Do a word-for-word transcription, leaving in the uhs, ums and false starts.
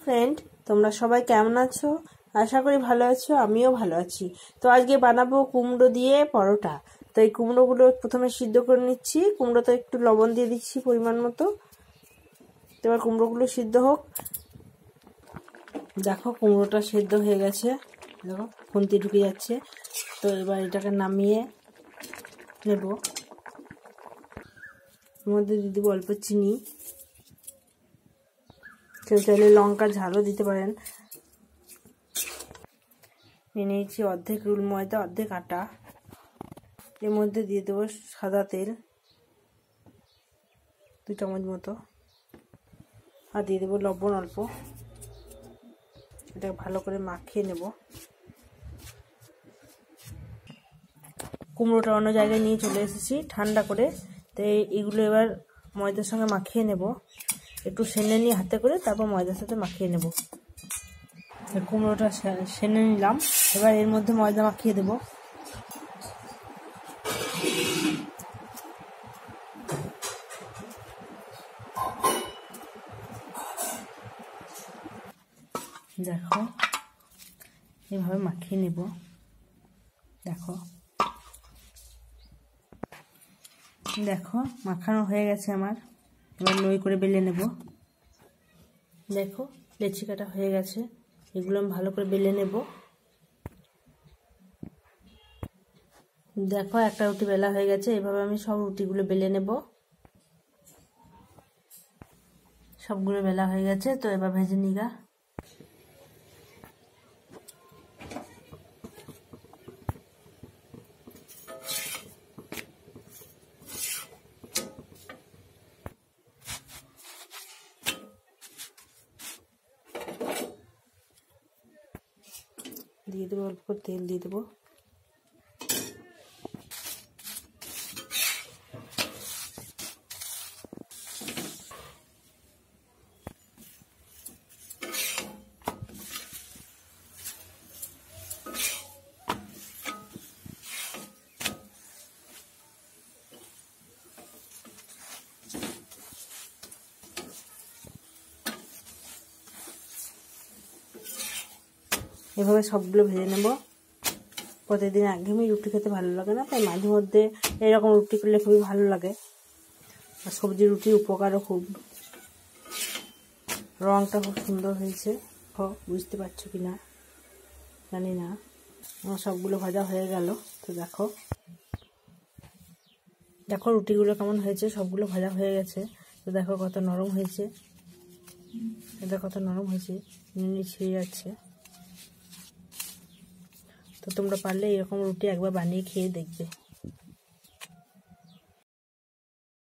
Friend, তোমরা সবাই কেমন আছো? আশা করি ভালো আছো, আমিও ভালো আছি। তো আজকে বানাবো কুমড়ো দিয়ে পরোটা। তো এই কুমড়োগুলো প্রথমে সিদ্ধ করে নিচ্ছি। কুমড়োতে একটু লবণ দিয়ে দিচ্ছি পরিমাণ মতো। তো এবার কুমড়োগুলো সিদ্ধ হোক। দেখো কুমড়োটা সিদ্ধ হয়ে গেছে, দেখো খুন্তি ঢুকে যাচ্ছে। তো এবার এটাকে নামিয়ে নেব। এর মধ্যে দিয়ে দেবো অল্প চিনি। কেউ চাইলে লঙ্কার ঝালও দিতে পারেন। নিয়ে নিয়েছি অর্ধেক রুল ময়দা, অর্ধেক আটা। এর মধ্যে দিয়ে দেবো সাদা তেল দু চামচ মতো, আর দিয়ে দেবো লবণ অল্প। এটাকে ভালো করে মাখিয়ে নেব। কুমড়োটা অন্য জায়গায় নিয়ে চলে এসেছি ঠান্ডা করে। তো এইগুলো এবার ময়দার সঙ্গে মাখিয়ে নেব। একটু সেনে নিয়ে হাতে করে, তারপর ময়দার সাথে মাখিয়ে নেব। কুমড়োটা সেনে নিলাম। এবার এর মধ্যে ময়দা মাখিয়ে দেব। দেখো এভাবে মাখিয়ে নেব। দেখো দেখো মাখানো হয়ে গেছে আমার। এবার লই করে বেলে নেব। দেখো লেচি কাটা হয়ে গেছে। এগুলো আমি ভালো করে বেলে নেব। দেখো একটা রুটি বেলা হয়ে গেছে। এভাবে আমি সব রুটিগুলো বেলে নেব। সবগুলো বেলা হয়ে গেছে। তো এবার ভেজে নিগা। দিয়ে দেবো অল্প তেল দিয়ে দেবো। এভাবে সবগুলো ভেজে নেব। প্রতিদিন একঘেয়েমি রুটি খেতে ভালো লাগে না, তাই মাঝে মধ্যে এরকম রুটি করলে খুবই ভালো লাগে। আর সবজি রুটির উপকারও খুব। রঙটা খুব সুন্দর হয়েছে, বুঝতে পারছো কি না জানি না। আমার সবগুলো ভাজা হয়ে গেল। তো দেখো দেখো রুটিগুলো কেমন হয়েছে, সবগুলো ভাজা হয়ে গেছে। তো দেখো কত নরম হয়েছে, এটা কত নরম হয়েছে, নিয়ে ছিঁড়ে যাচ্ছে। তো তোমরা পারলে এরকম রুটি একবার বানিয়ে খেয়ে দেখবে।